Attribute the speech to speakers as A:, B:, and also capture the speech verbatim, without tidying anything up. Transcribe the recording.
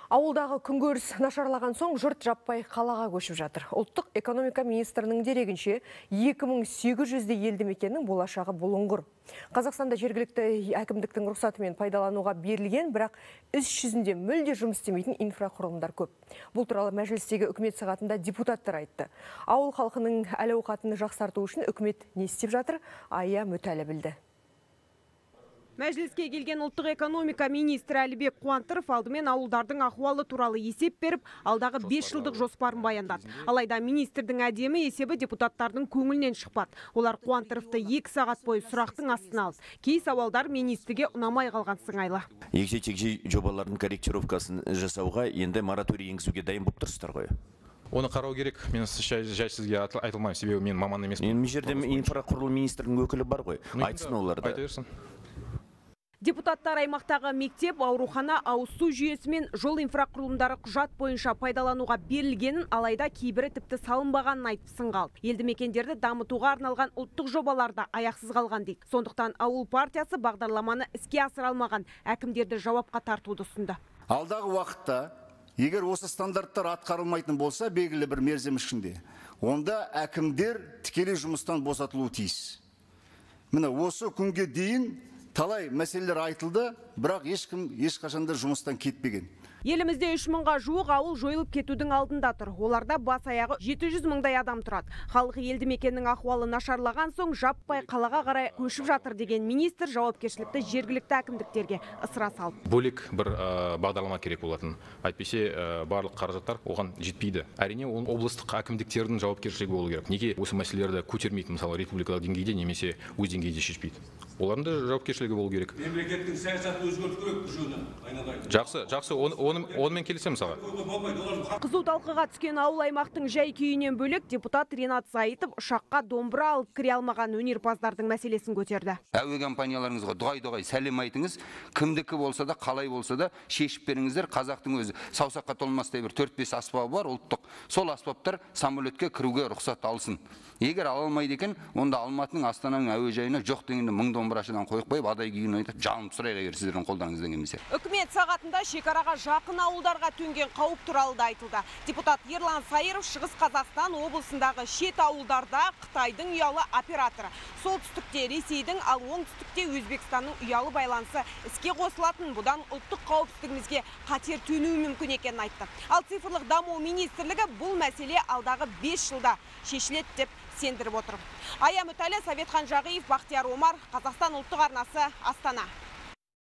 A: Ауылдағы күнкөріс нашарлаған соң жұрт жаппай қалаға көшіп жатыр. Ұлттық экономика министрінің дерегінше екі мың сегіз жүздей елді мекеннің болашағы бұлыңғыр. Қазақстанда жергілікті әкімдіктің рұқсатымен пайдалануға берілген, бірақ іс жүзінде мүлде жұмыс істемейтін инфрақұрылымдар көп. Бұл туралы мәжілістегі үкімет сағатында депутаттар айтты. Ауыл халқының әл-ауқатын жақсарту үшін үкімет не істеп жатыр? Ая Мүтәлі білді.
B: Мәжіліске келген ұлттық экономика министрі Әлібек Қуантыров алдымен ауылдардың ахуалы туралы есеп беріп, алдағы бес жылдық жоспарын баяндады. Алайда министрдің әдемі есебі депутаттардың көңілінен шықпады. Олар Қуантыровты екі сағат бойы сұрақтың астына алды. Кей сауалдар министрге ұнамай қалған сыңайлы.
C: Егжей-тегжей жобалардың корректировкасын жасауға енді мораторий енгізуге дайын болып тұрсыздар ғой?
D: Оны қарау керек. Мен жай сізге айтылмаймын, себебі мен маман емеспін.
C: Мен жерде инфрақұрылым министрінің өкілі бар ғой. Айтсын оларды.
D: Айта берсін.
B: Депутаттар аймақтағы мектеп, аурухана, ауыз су жүйесі мен жол инфрақұрылымдары құжат бойынша пайдалануға берілгенін, алайда кейбірі тіпті салынбағанын айтып сынға алды. Елді мекендерді дамытуға арналған ұлттық жобаларда аяқсыз қалған дейді. Сондықтан ауыл партиясы бағдарламаны іске асыра алмаған әкімдерді жауапқа тартуды ұсынды.
E: Алдағы уақытта егер осы стандарттар атқарылмайтын болса, белгілі бір мерзім ішінде, онда әкімдер тікелей жұмыстан босатылуы тиіс. Міне осы күнге дейін талай мәселелер айтылды, бірақ ешкім ешқашанда жұмыстан кетпеген.
B: Елімізде үш мыңға жуық ауыл жойылып кетудің алдында тұр. Оларда бас аяғы жеті жүз мыңдай адам тұрады. Халық елді мекеннің ахуалы нашарлаған соң жаппай қалаға қарай көшіп жатыр деген министр жауапкершілікті жергілікті әкімдіктерге ысыра салды.
D: Бөлек бір бағдарлама керек болатын. Әйтпесе барлық қаражаттар оған жетпейді. Әрине, ол облыстық әкімдіктердің жауапкершілігі болу керек. Неге осы мәселелерді көтермейді, мысалы республикалық деңгейде немесе өз деңгейде шешпейді? Олардың да жауапкершілігі болу керек.
F: Мемлекеттің саясатын өзгерту керек бұл жөнінен.
D: Жақсы, жақсы, онымен келісемін мысалға.
B: Қызу талқыға түскен ауыл аймақтың жай күйінен бөлек депутат Ренат Саитов ұшаққа домбыра алып кіре алмаған өнерпаздардың мәселесін көтерді.
G: Әуе компанияларыңызға дұғай-дұғай сәлем айтыңыз, кімдікі болса да, қалай болса да шешіп беріңіздер. Қазақтың өзі саусаққа толмастай бір төрт бес аспабы бар ұлттық. Сол аспаптар самолетке кіруге рұқсат алсын. Егер ала алмайды екен, онда Алматының Астананың әуежайына жоқ дегенде мың домбырашыдан қойып қойып, адай күйін айтып, жалынып сұрайға егер сіздердің қолдарыңыздан келмесе.
B: Үкімет сағатында шекараға жақын ауылдарға төнген қауіп туралы да айтылды. Депутат Ерлан Сайыров Шығыс Қазақстан облысындағы шет ауылдарда Қытайдың ұялы операторы, солтүстікте Ресейдің, ал оңтүстікте Өзбекстанның ұялы байланысы іске қосылатын, бұдан ұлттық қауіпсіздігімізге қатер төнуі мүмкін екенін айтты. Ал цифрлық даму министрлігі бұл мәселе алдағы бес жылда шешіледі деп сендіріп отыр. Ая Мүтәлі, Советхан Жағиев, Бақтияр Омар, Қазақстан ұлттық арнасы, Астана.